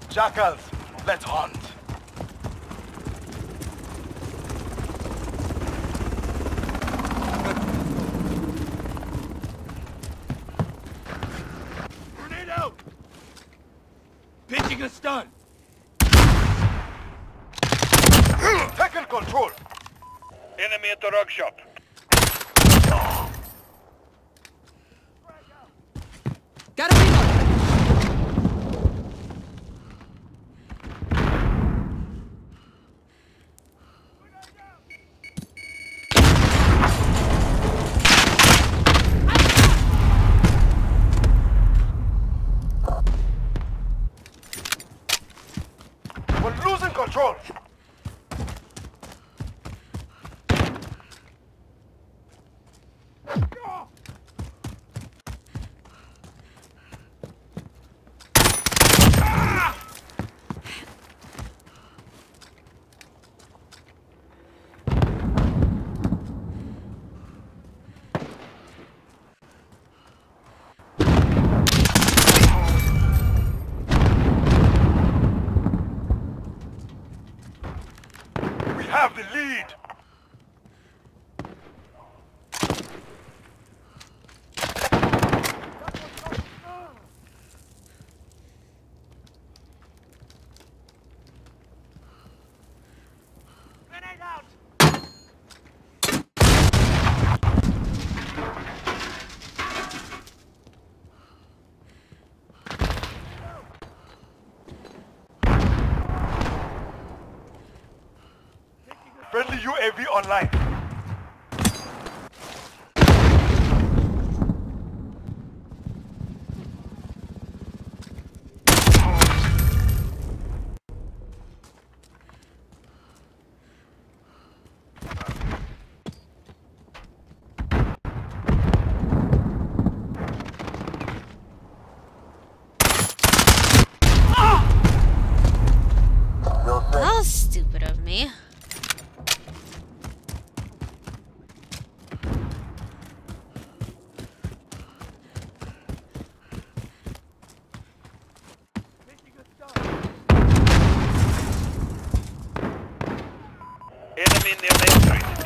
Jackals, let's hunt. Grenade out! Pitching a stun! Taking control. Enemy at the rug shop. Gotta reload! We're losing control. We have the lead. Grenade out! Friendly UAV online. That was stupid of me. Enemy near Main Street.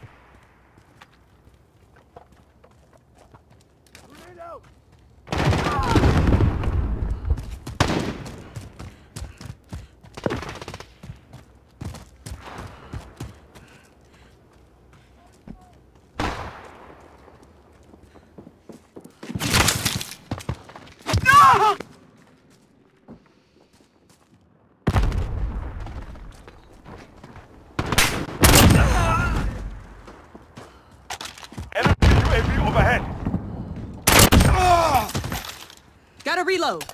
Grenade out! Enemy UAV overhead. Gotta reload!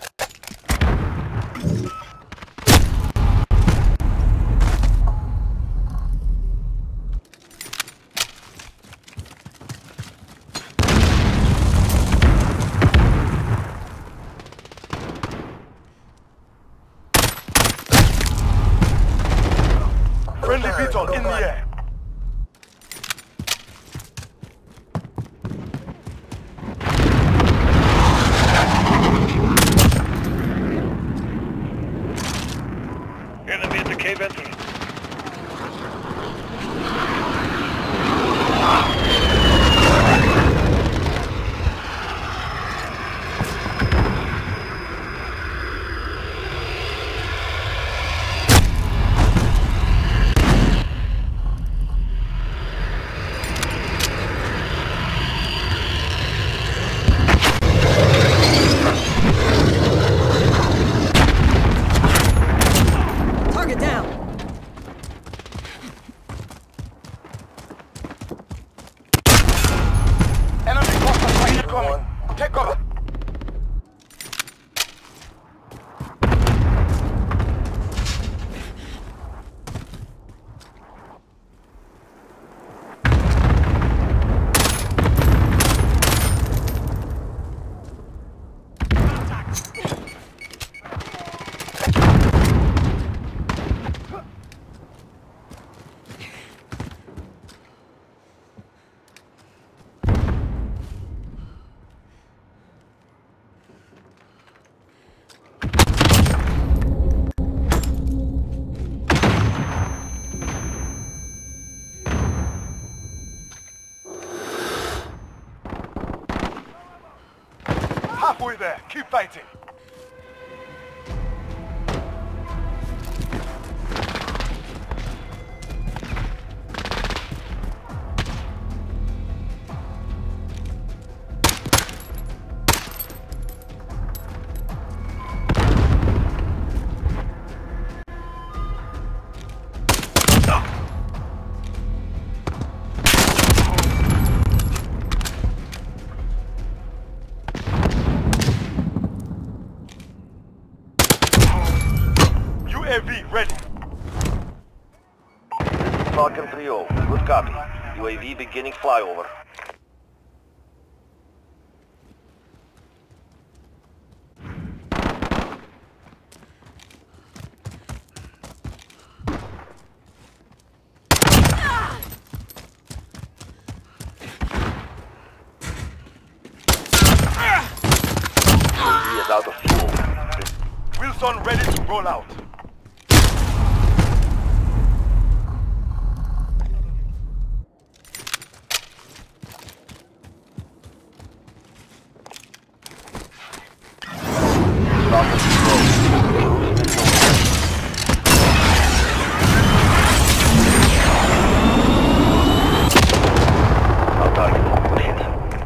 Friendly VTOL in the air. Enemy at the cave entrance. Halfway there. Keep fighting. UAV ready. Falcon 3-0. Good copy. UAV beginning flyover. UAV is out of fuel. Wilson ready to roll out. Falcon 3-0. Cruise missile ready. Our target. Good hit.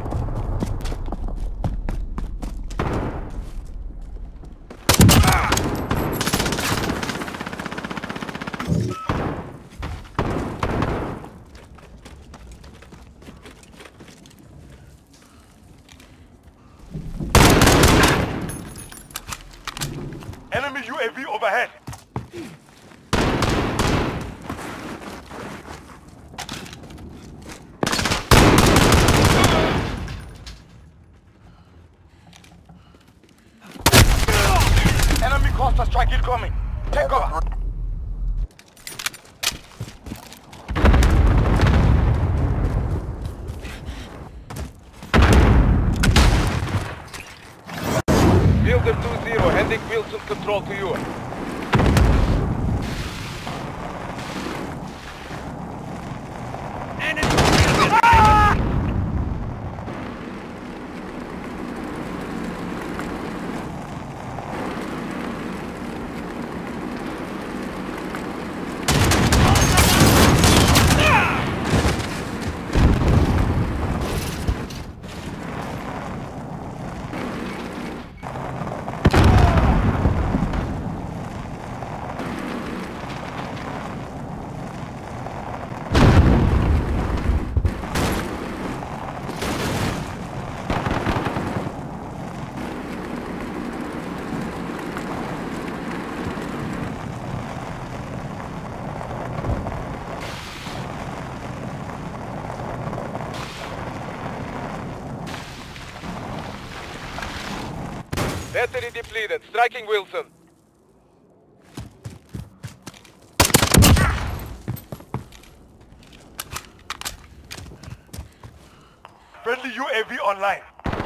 Enemy UAV overhead. Enemy cluster strike incoming. Take cover. Fielder 2-0, handing Wilson control to you. Battery depleted. Striking Wilson. Friendly UAV online.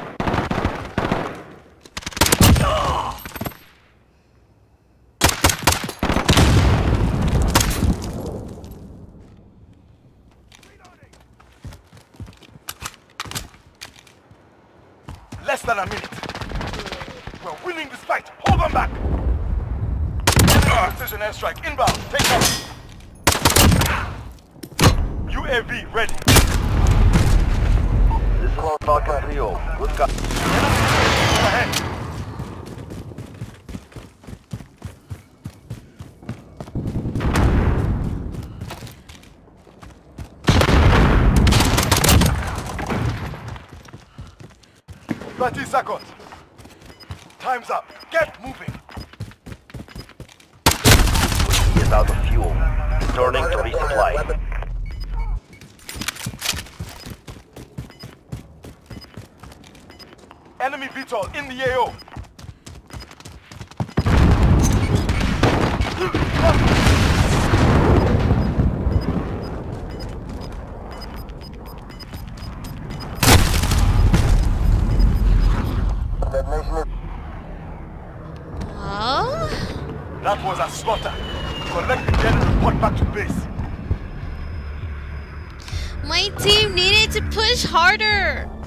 Less than a minute. We're winning this fight. Hold them back. Enemy precision airstrike inbound. Take cover. UAV ready. This is Falcon 3-0. Good copy. Enemy ahead. Thirty seconds. Time's up. Get moving. UAV is out of fuel. Returning to resupply. Enemy VTOL in the AO. Oh? That was a slaughter. Collect the gen and report back to base. My team needed to push harder.